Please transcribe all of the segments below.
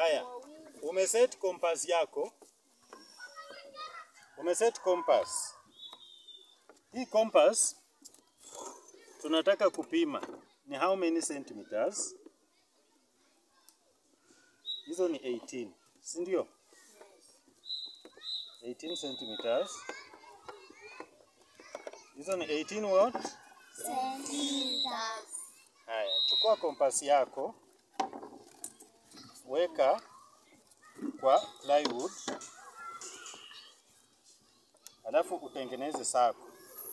Haya, umeset compass yako. Umeset compass. Hii compass tunataka kupima ni how many centimeters? Hizo ni 18, si ndio? 18 centimeters. Hizo ni 18 what? Centimeters. Haya, chukua kompasi yako, weka kwa plywood, alafu utengeneze sako.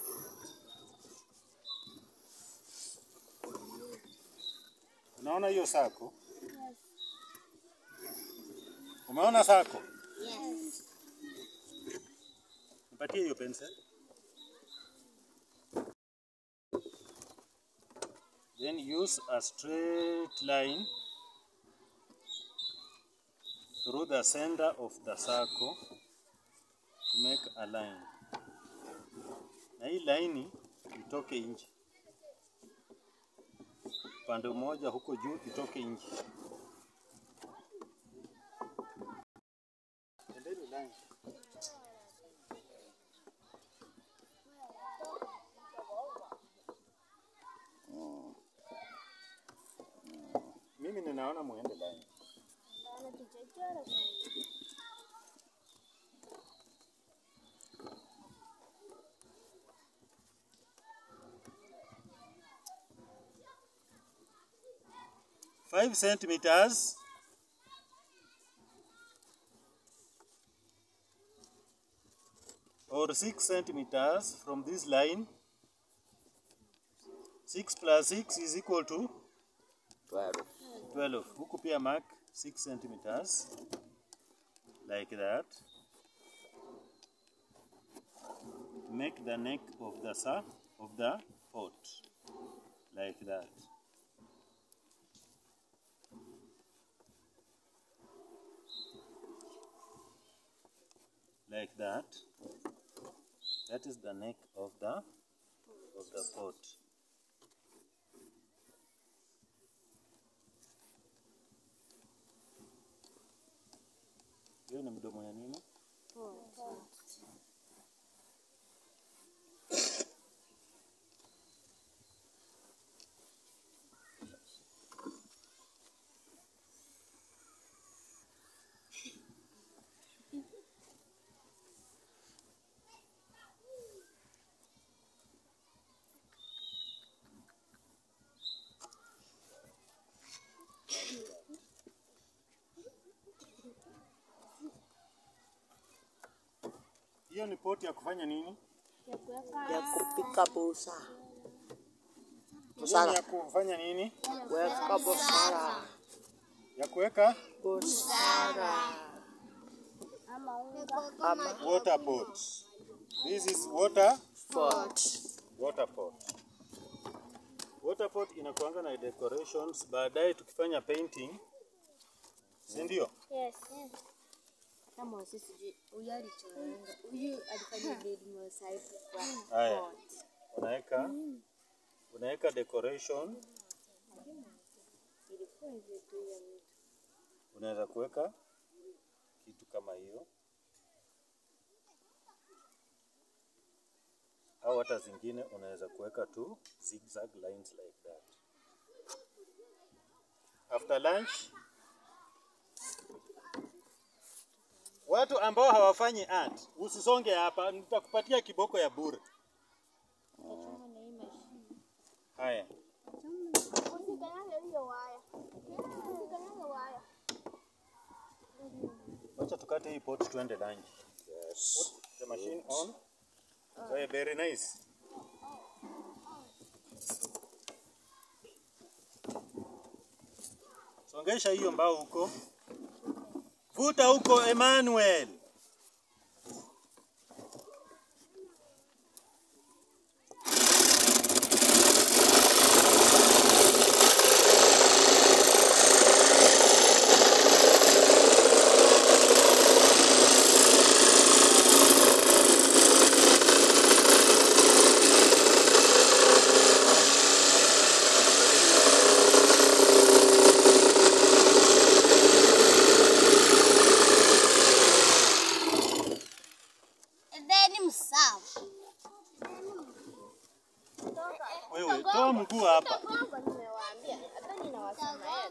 Unaona hiyo sako? Yes. Umeona sako? Yes. Nipatie hiyo pencil. Then use a straight line through the center of the circle to make a line. Na hii line itoke nje. Pande moja huko juu itoke nje. Endeni line. Mimi ninaona muende line. Five centimeters or 6 centimeters from this line. 6 plus 6 is equal to 12. Huku pia mark 6 centimeters like that. Make the neck of the pot like that. Like that. That is the neck of the pot. Hiyo ni mdomo ya nini? Hiyo ni pot ya kufanya nini? Ya kupika busa. Hiyo ni ya kufanya nini? Kuweka busara. Ya kuweka Busara. water pot. This is water Pot. pot. Water pot inakuanga na decorations baadaye tukifanya painting. Si ndio? Yes. Kama sisi huyu alichoranga. Huyu alifanya build mosaic kwa pot. Unaweka decoration. Unaweza kuweka kitu kama hiyo. Au hata zingine unaweza kuweka tu zigzag lines like that. After lunch, watu ambao hawafanyi art, usisonge hapa, nitakupatia kiboko ya bure. Haya. Wacha tukate hii pot tuende lunch. Yes. Put the machine on. So very nice. Songesha hiyo mbao huko. Vuta huko Emmanuel. Wewe toa mguu hapa. Nimewaambia hata ninawasema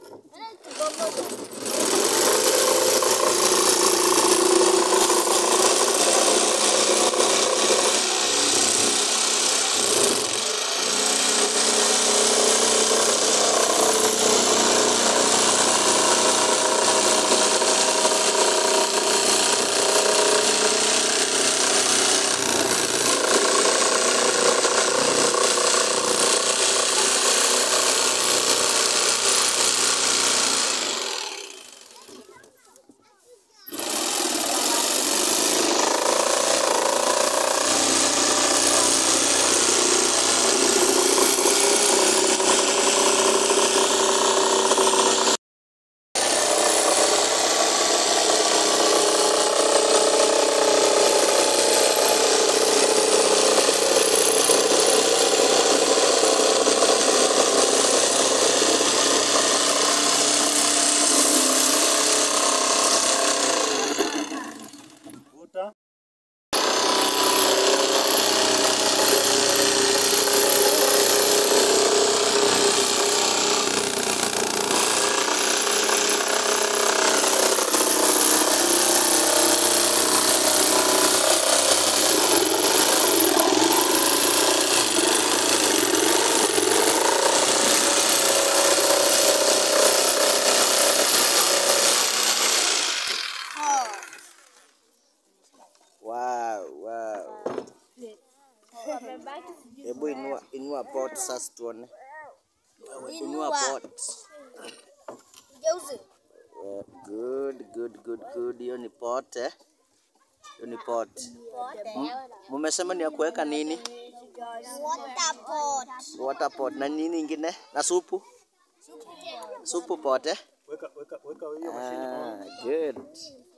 Hebu inua pot sasa tuone. Inua pot. Geuze. Good. Hiyo ni pot eh. Hiyo ni pot. Mumesema ni ya kuweka nini? Water pot. Na nini ingine? Na supu? Supu pot eh? Weka hiyo mashine. Good.